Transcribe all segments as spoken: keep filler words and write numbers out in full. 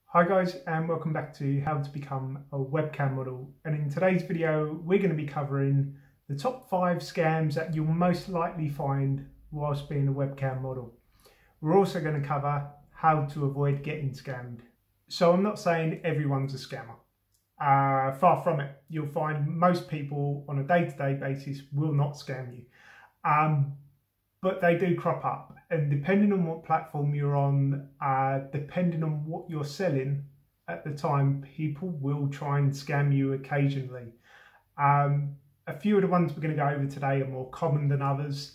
Hi guys, and welcome back to how to become a webcam model. And in today's video we're going to be covering the top five scams that you'll most likely find whilst being a webcam model. We're also going to cover how to avoid getting scammed. So I'm not saying everyone's a scammer. Uh, far from it. You'll find most people on a day-to-day basis will not scam you. Um, but they do crop up, and depending on what platform you're on, uh, depending on what you're selling at the time, people will try and scam you occasionally. Um, a few of the ones we're going to go over today are more common than others,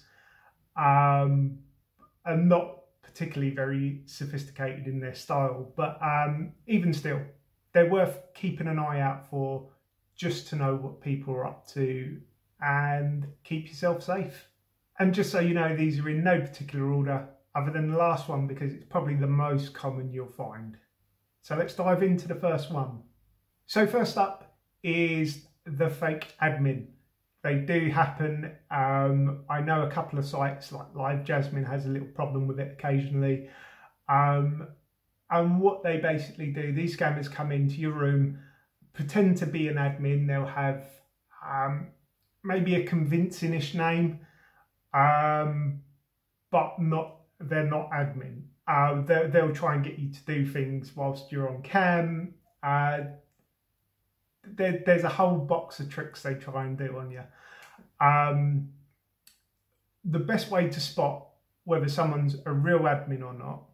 um, and not particularly very sophisticated in their style, but um, even still, they're worth keeping an eye out for, just to know what people are up to and keep yourself safe. And just so you know, these are in no particular order other than the last one, because it's probably the most common you'll find. So let's dive into the first one. So first up is the fake admin. They do happen. Um, I know a couple of sites like Live Jasmine has a little problem with it occasionally. Um, and what they basically do, these scammers come into your room, pretend to be an admin. They'll have um, maybe a convincing-ish name, um, but not they're not admin. Uh, they'll try and get you to do things whilst you're on cam. Uh, there, there's a whole box of tricks they try and do on you. Um, the best way to spot whether someone's a real admin or not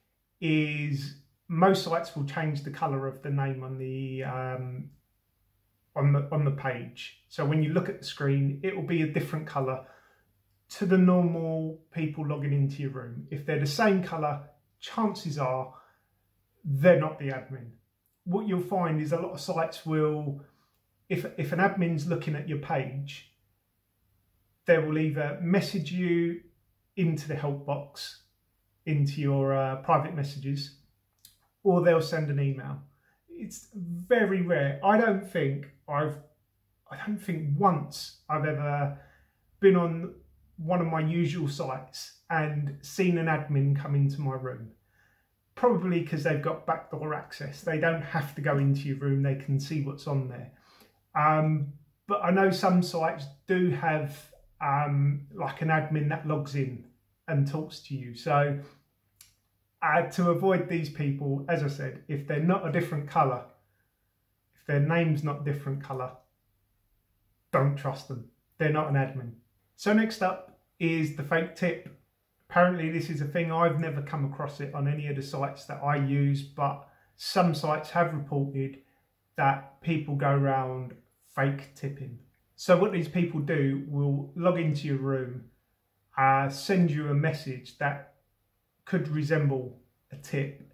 is most sites will change the colour of the name on the um, on the on the page. So when you look at the screen, it will be a different colour to the normal people logging into your room. If they're the same colour, chances are they're not the admin. What you'll find is a lot of sites will, if, if an admin's looking at your page, they will either message you into the help box, into your uh, private messages, or they'll send an email. It's very rare. I don't think I've, I don't think once I've ever been on one of my usual sites and seen an admin come into my room. Probably because they've got backdoor access. They don't have to go into your room, they can see what's on there. Um, but I know some sites do have um, like an admin that logs in and talks to you. So uh, to avoid these people, as I said, if they're not a different colour, if their name's not a different colour, don't trust them. They're not an admin. So next up is the fake tip. Apparently this is a thing. I've never come across it on any of the sites that I use, but some sites have reported that people go around fake tipping. So what these people do will log into your room, uh, send you a message that could resemble a tip,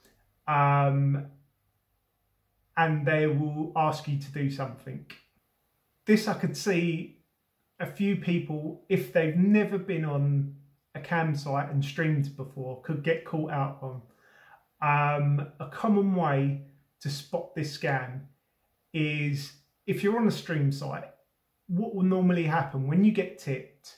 um, and they will ask you to do something. This I could see a few people, if they've never been on a cam site and streamed before, could get caught out on. Um, a common way to spot this scam is if you're on a stream site, what will normally happen when you get tipped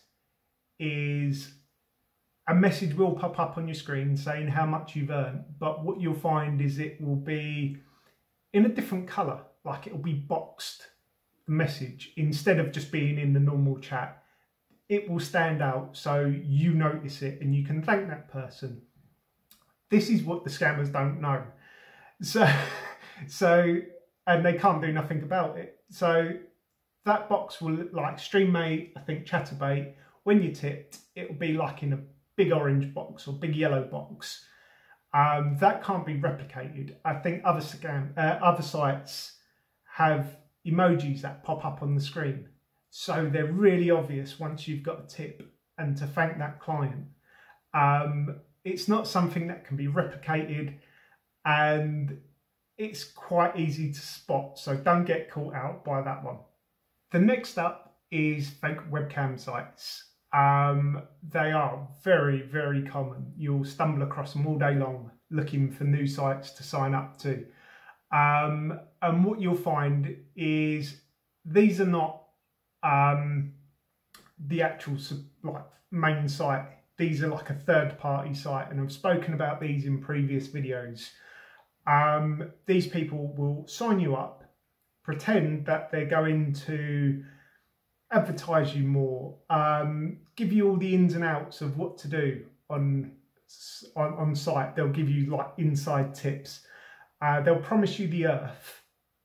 is a message will pop up on your screen saying how much you've earned, but what you'll find is it will be in a different colour, like it will be boxed. The message, instead of just being in the normal chat, it will stand out so you notice it and you can thank that person. This is what the scammers don't know. So, so and they can't do nothing about it. So that box will look like StreamMate, I think Chatterbait. When you tipped, it will be like in a big orange box or big yellow box. Um, that can't be replicated. I think other scam, uh, other sites have emojis that pop up on the screen, so they're really obvious once you've got a tip and to thank that client. Um, it's not something that can be replicated, and it's quite easy to spot, so don't get caught out by that one. The next up is fake webcam sites. Um, they are very, very common. You'll stumble across them all day long looking for new sites to sign up to. Um, and what you'll find is these are not um, the actual like main site. These are like a third party site, and I've spoken about these in previous videos. Um, these people will sign you up, pretend that they're going to advertise you more, um, give you all the ins and outs of what to do on, on, on site. They'll give you like inside tips. Uh, they'll promise you the earth,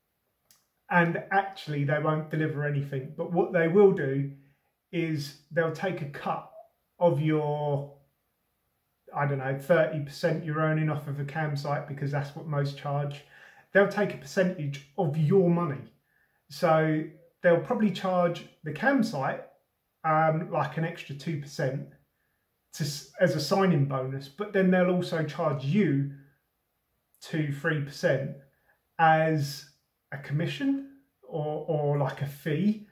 and actually they won't deliver anything. But what they will do is they'll take a cut of your, I don't know, thirty percent you're earning off of a cam site, because that's what most charge. They'll take a percentage of your money. So they'll probably charge the cam site um, like an extra two percent to, as a sign-in bonus, but then they'll also charge you two, three percent as a commission or, or like a fee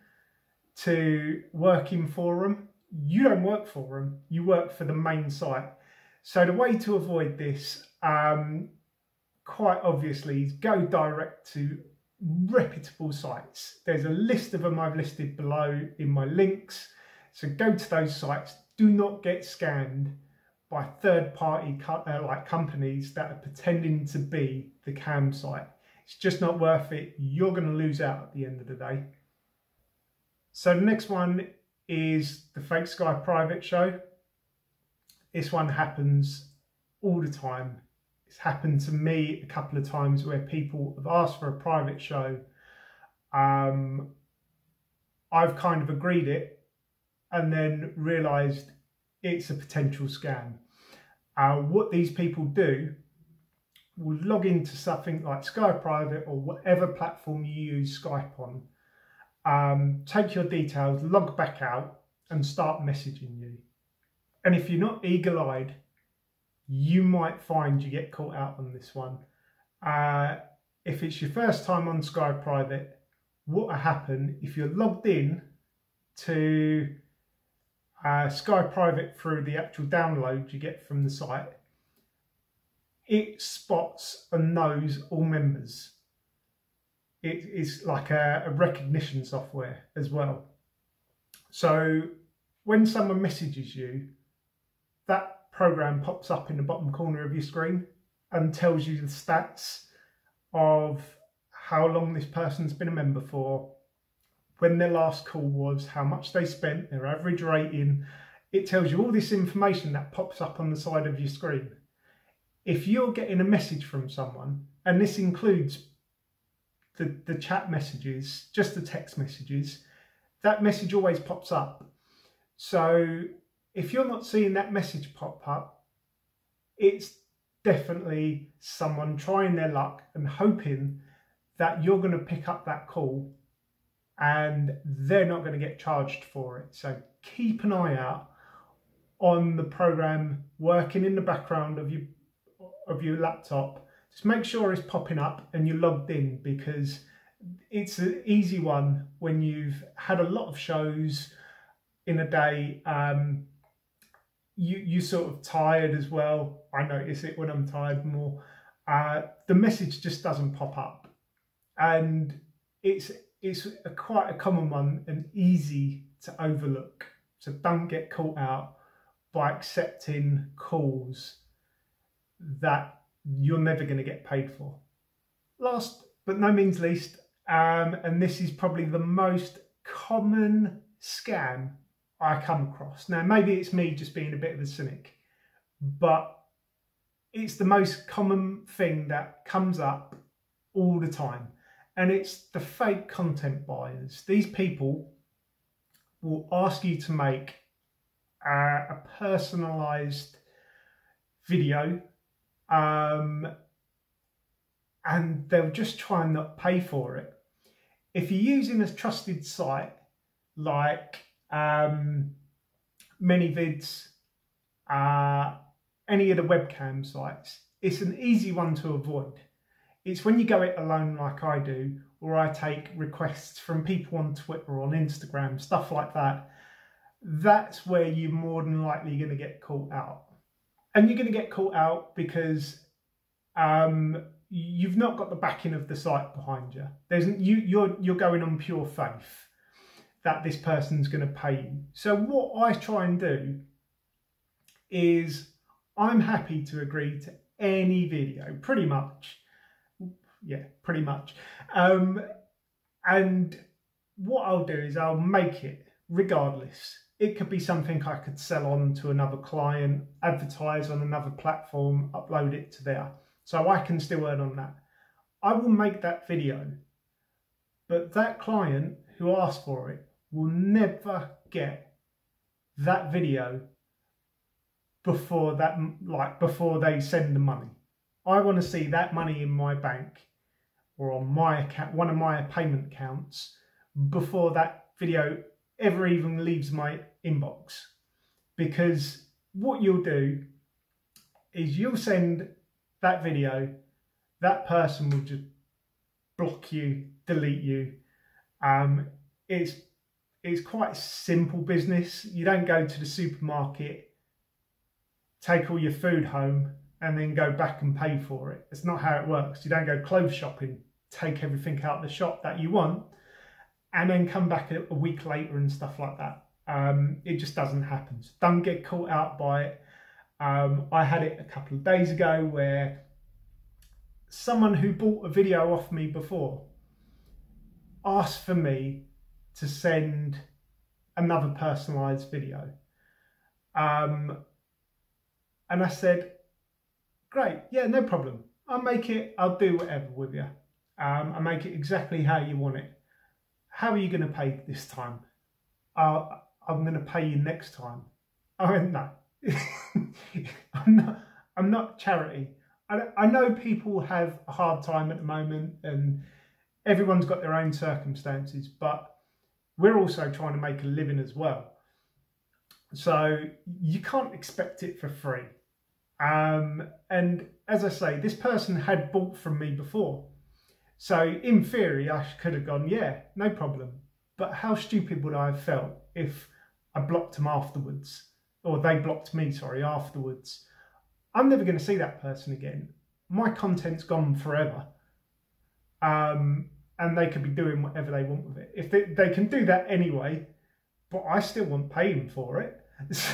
to working for them. You don't work for them, you work for the main site. So the way to avoid this, um, quite obviously, is go direct to reputable sites. There's a list of them I've listed below in my links. So go to those sites. Do not get scammed by third-party co uh, like companies that are pretending to be the cam site. It's just not worth it. You're going to lose out at the end of the day. So the next one is the fake Sky private show. This one happens all the time. It's happened to me a couple of times where people have asked for a private show. Um, I've kind of agreed it and then realised it's a potential scam. Uh, what these people do will log into something like Sky Private or whatever platform you use Skype on, um, take your details, log back out and start messaging you. And if you're not eagle-eyed, you might find you get caught out on this one. Uh, if it's your first time on Sky Private, what will happen if you're logged in to uh, Sky Private through the actual download you get from the site, it spots and knows all members. It is like a, a recognition software as well. So when someone messages you, that program pops up in the bottom corner of your screen and tells you the stats of how long this person's been a member for, when their last call was, how much they spent, their average rating. It tells you all this information that pops up on the side of your screen. If you're getting a message from someone, and this includes the, the chat messages, just the text messages, that message always pops up. So if you're not seeing that message pop up, it's definitely someone trying their luck and hoping that you're going to pick up that call and they're not going to get charged for it. So keep an eye out on the program working in the background of your, of your laptop. Just make sure it's popping up and you're logged in, because it's an easy one when you've had a lot of shows in a day. Um, you, you're sort of tired as well. I notice it when I'm tired more. Uh, the message just doesn't pop up. And it's, it's a quite a common one and easy to overlook. So don't get caught out by accepting calls that you're never going to get paid for. Last but no means least, um, and this is probably the most common scam I come across. Now, maybe it's me just being a bit of a cynic, but it's the most common thing that comes up all the time. And it's the fake content buyers. These people will ask you to make a, a personalised video, um, and they'll just try and not pay for it. If you're using a trusted site like um, ManyVids, uh, any of the webcam sites, it's an easy one to avoid. It's when you go it alone like I do, or I take requests from people on Twitter, on Instagram, stuff like that. That's where you're more than likely going to get caught out. And you're going to get caught out because um, you've not got the backing of the site behind you. There's, you you're, you're going on pure faith that this person's going to pay you. So what I try and do is I'm happy to agree to any video, pretty much. yeah, pretty much. Um, and what I'll do is I'll make it regardless. It could be something I could sell on to another client, advertise on another platform, upload it to there. So I can still earn on that. I will make that video, but that client who asked for it will never get that video before that, like before they send the money. I want to see that money in my bank or on my account, one of my payment accounts, before that video ever even leaves my inbox. Because what you'll do is you'll send that video, that person will just block you, delete you. Um, it's, it's quite simple business. You don't go to the supermarket, take all your food home and then go back and pay for it. It's not how it works. You don't go clothes shopping, take everything out of the shop that you want and then come back a, a week later and stuff like that. Um, it just doesn't happen. So don't get caught out by it. Um, I had it a couple of days ago where someone who bought a video off me before asked for me to send another personalised video. Um, and I said, great, yeah, no problem. I'll make it, I'll do whatever with you. Um, I'll make it exactly how you want it. How are you going to pay this time? Uh, I'm going to pay you next time. I went, no. I'm not, I'm not charity. I, I know people have a hard time at the moment and everyone's got their own circumstances, but we're also trying to make a living as well. So you can't expect it for free. Um, and as I say, this person had bought from me before. So in theory, I could have gone, yeah, no problem. But how stupid would I have felt if I blocked them afterwards? Or they blocked me, sorry, afterwards. I'm never going to see that person again. My content's gone forever. Um, and they could be doing whatever they want with it. If they, they can do that anyway, but I still won't pay them for it. So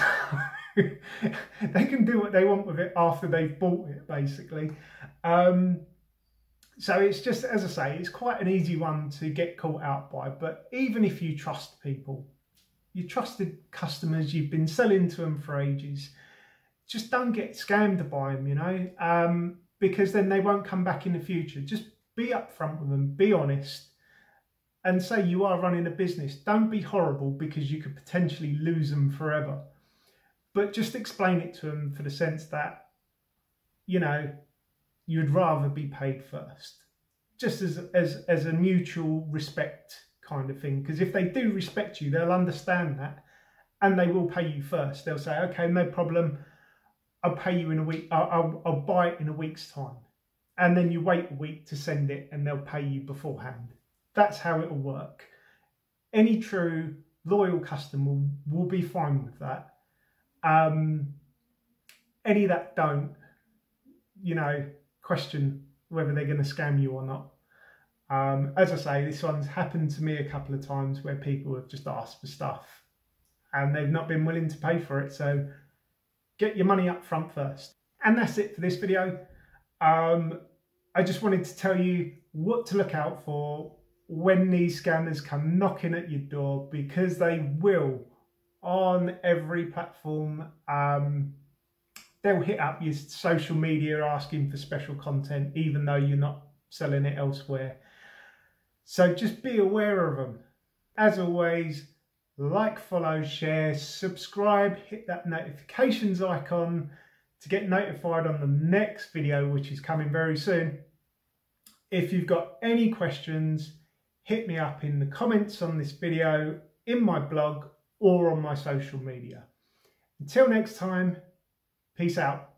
they can do what they want with it after they've bought it, basically. Um, so it's just, as I say, it's quite an easy one to get caught out by. But even if you trust people, you trusted customers, you've been selling to them for ages, just don't get scammed by them, you know, um, because then they won't come back in the future. Just be upfront with them, be honest, and say you are running a business. Don't be horrible because you could potentially lose them forever. But just explain it to them for the sense that, you know, you'd rather be paid first. Just as, as, as a mutual respect kind of thing. Because if they do respect you, they'll understand that and they will pay you first. They'll say, okay, no problem. I'll pay you in a week. I'll, I'll, I'll buy it in a week's time. And then you wait a week to send it and they'll pay you beforehand. That's how it will work. Any true loyal customer will, will be fine with that. Um, any that don't, you know, question whether they're going to scam you or not. Um, as I say, this one's happened to me a couple of times where people have just asked for stuff and they've not been willing to pay for it. So get your money up front first. And that's it for this video. Um, I just wanted to tell you what to look out for when these scammers come knocking at your door, because they will on every platform. Um, they'll hit up your social media asking for special content, even though you're not selling it elsewhere. So just be aware of them. As always, like, follow, share, subscribe, hit that notifications icon to get notified on the next video, which is coming very soon. If you've got any questions, hit me up in the comments on this video, in my blog, or on my social media. Until next time, peace out.